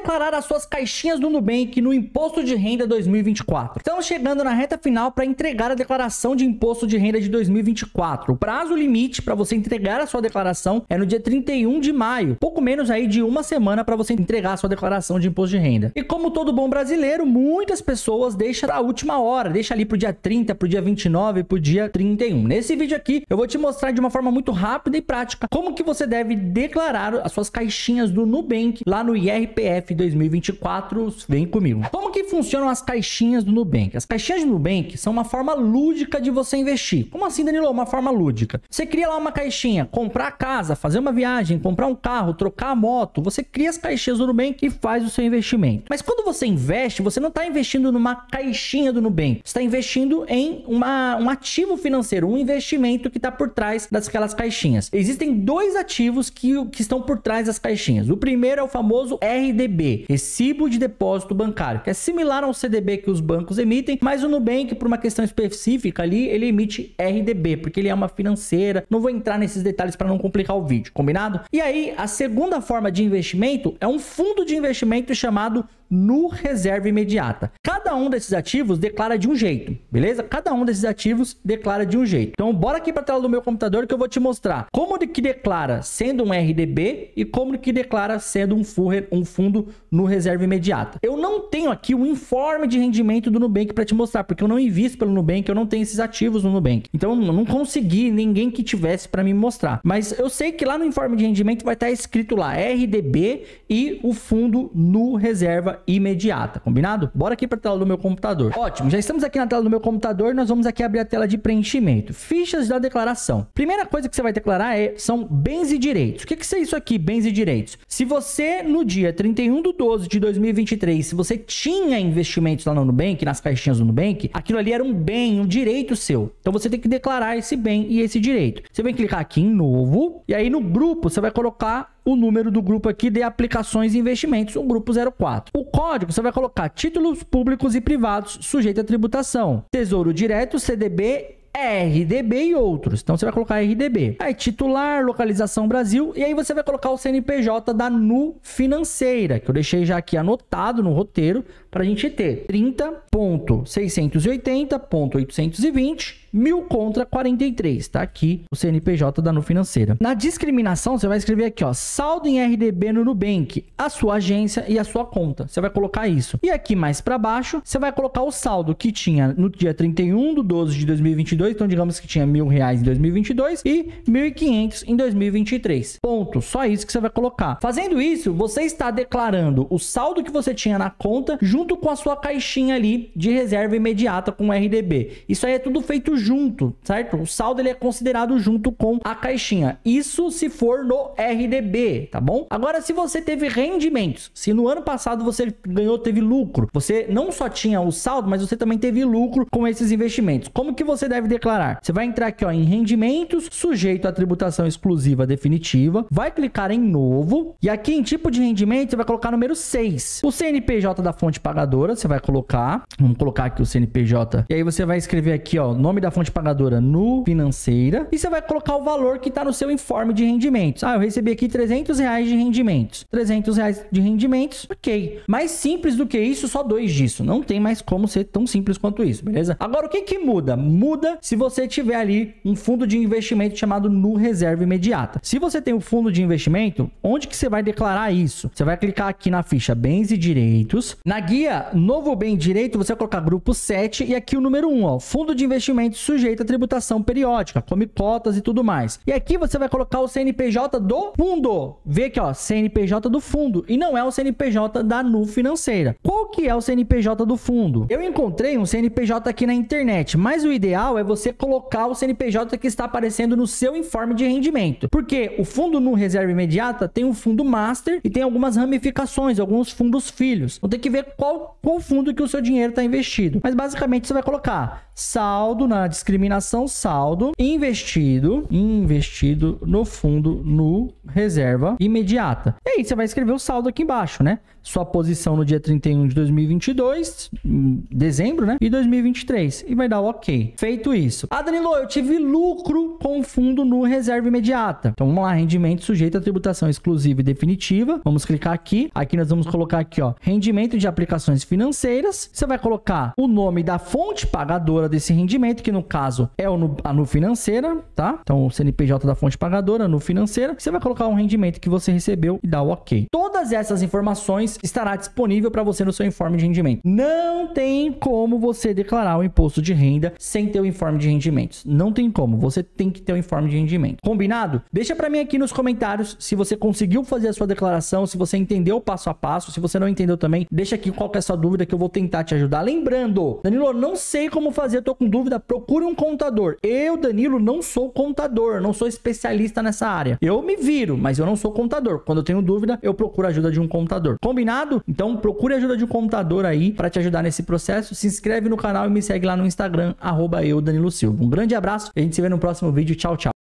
declarar as suas caixinhas do Nubank no Imposto de Renda 2024. Estamos chegando na reta final para entregar a declaração de Imposto de Renda de 2024. O prazo limite para você entregar a sua declaração é no dia 31 de maio, pouco menos aí de uma semana para você entregar a sua declaração de Imposto de Renda. E como todo bom brasileiro, muitas pessoas deixam a última hora, deixa ali pro dia 30, pro dia 29, pro dia 31. Nesse vídeo aqui, eu vou te mostrar de uma forma muito rápida e prática como que você deve declarar as suas caixinhas do Nubank lá no IRPF 2024. Vem comigo. Como que funcionam as caixinhas do Nubank? As caixinhas do Nubank são uma forma lúdica de você investir. Como assim, Danilo? Uma forma lúdica. Você cria lá uma caixinha, comprar casa, fazer uma viagem, comprar um carro, trocar a moto. Você cria as caixinhas do Nubank e faz o seu investimento. Mas quando você investe, você não está investindo numa caixinha do Nubank. Você está investindo em um ativo financeiro, um investimento que está por trás daquelas caixinhas. Existem dois ativos que estão por trás das caixinhas. O primeiro é o famoso RDB, Recibo de Depósito Bancário, que é similar ao CDB que os bancos emitem, mas o Nubank, por uma questão específica ali, ele emite RDB, porque ele é uma financeira. Não vou entrar nesses detalhes para não complicar o vídeo, combinado? E aí, a segunda forma de investimento é um fundo de investimento chamado Nu Reserva Imediata. Cada um desses ativos declara de um jeito, beleza? Cada um desses ativos declara de um jeito. Então, bora aqui para a tela do meu computador que eu vou te mostrar como que declara sendo um RDB e como que declara sendo um fundo Nu Reserva Imediata. Eu não tenho aqui um informe de rendimento do Nubank para te mostrar, porque eu não invisto pelo Nubank, eu não tenho esses ativos no Nubank. Então, eu não consegui ninguém que tivesse para me mostrar. Mas eu sei que lá no informe de rendimento vai estar escrito lá RDB e o fundo Nu Reserva Imediata, combinado? Bora aqui para a tela do meu computador. Ótimo, já estamos aqui na tela do meu computador, nós vamos aqui abrir a tela de preenchimento. Fichas da declaração. Primeira coisa que você vai declarar são bens e direitos. O que é isso aqui, bens e direitos? Se você, no dia 31/12 de 2023, se você tinha investimentos lá no Nubank, nas caixinhas do Nubank, aquilo ali era um bem, um direito seu. Então você tem que declarar esse bem e esse direito. Você vai clicar aqui em novo, e aí no grupo você vai colocar o número do grupo aqui de aplicações e investimentos, o grupo 04. O código você vai colocar títulos públicos e privados sujeito à tributação, Tesouro Direto, CDB, RDB e outros. Então você vai colocar RDB. Aí titular, localização Brasil, e aí você vai colocar o CNPJ da Nu Financeira, que eu deixei já aqui anotado no roteiro para a gente ter 30.680.820 1000 contra 43, tá aqui o CNPJ da Nu Financeira. Na discriminação, você vai escrever aqui, ó, saldo em RDB no Nubank, a sua agência e a sua conta. Você vai colocar isso. E aqui mais para baixo, você vai colocar o saldo que tinha no dia 31/12 de 2022, então digamos que tinha R$1.000 em 2022 e 1.500 em 2023. Ponto. Só isso que você vai colocar. Fazendo isso, você está declarando o saldo que você tinha na conta junto com a sua caixinha ali de reserva imediata com RDB. Isso aí é tudo feito junto, certo? O saldo ele é considerado junto com a caixinha. Isso se for no RDB, tá bom? Agora, se você teve rendimentos, se no ano passado você ganhou, teve lucro, você não só tinha o saldo, mas você também teve lucro com esses investimentos. Como que você deve declarar? Você vai entrar aqui, ó, em rendimentos, sujeito à tributação exclusiva definitiva, vai clicar em novo, e aqui em tipo de rendimento, você vai colocar número 6. O CNPJ da fonte pagadora, você vai colocar, vamos colocar aqui o CNPJ, e aí você vai escrever aqui, ó, nome da fonte pagadora Nu Financeira, e você vai colocar o valor que está no seu informe de rendimentos. Ah, eu recebi aqui R$300 de rendimentos. R$300 de rendimentos, ok. Mais simples do que isso, só 2 disso. Não tem mais como ser tão simples quanto isso, beleza? Agora, o que que muda? Muda se você tiver ali um fundo de investimento chamado Nu Reserva Imediata. Se você tem um fundo de investimento, onde que você vai declarar isso? Você vai clicar aqui na ficha Bens e Direitos. Na guia Novo Bem e Direito, você vai colocar grupo 7 e aqui o número 1, ó, fundo de investimento sujeito à tributação periódica, come cotas e tudo mais. E aqui você vai colocar o CNPJ do fundo. Vê aqui, ó, CNPJ do fundo. E não é o CNPJ da Nu Financeira. Qual que é o CNPJ do fundo? Eu encontrei um CNPJ aqui na internet, mas o ideal é você colocar o CNPJ que está aparecendo no seu informe de rendimento. Porque o fundo Nu Reserva Imediata tem um fundo master e tem algumas ramificações, alguns fundos filhos. Então tem que ver qual qual fundo que o seu dinheiro está investido. Mas basicamente você vai colocar saldo na discriminação, saldo investido no fundo no reserva imediata. E aí você vai escrever o saldo aqui embaixo, né? Sua posição no dia 31 de 2022, dezembro, né? E 2023. E vai dar OK. Feito isso. Ah, Danilo, eu tive lucro com o fundo no reserva imediata. Então vamos lá, rendimento sujeito à tributação exclusiva e definitiva. Vamos clicar aqui. Aqui nós vamos colocar aqui, ó, rendimento de aplicações financeiras. Você vai colocar o nome da fonte pagadora desse rendimento, que no caso é a Nu Financeira, tá? Então o CNPJ da fonte pagadora, Nu Financeira. Você vai colocar um rendimento que você recebeu e dá o OK. Todas essas informações estará disponível para você no seu informe de rendimento. Não tem como você declarar o imposto de renda sem ter o informe de rendimentos. Não tem como. Você tem que ter o informe de rendimento. Combinado? Deixa para mim aqui nos comentários se você conseguiu fazer a sua declaração, se você entendeu o passo a passo. Se você não entendeu também, deixa aqui qual que é a sua dúvida que eu vou tentar te ajudar. Lembrando, Danilo, não sei como fazer, tô com dúvida, procure um contador. Eu, Danilo, não sou contador, não sou especialista nessa área. Eu me viro, mas eu não sou contador. Quando eu tenho dúvida, eu procuro a ajuda de um contador. Combinado? Então procure a ajuda de um contador aí para te ajudar nesse processo. Se inscreve no canal e me segue lá no Instagram, @eu, Danilo Silva. Um grande abraço e a gente se vê no próximo vídeo. Tchau, tchau.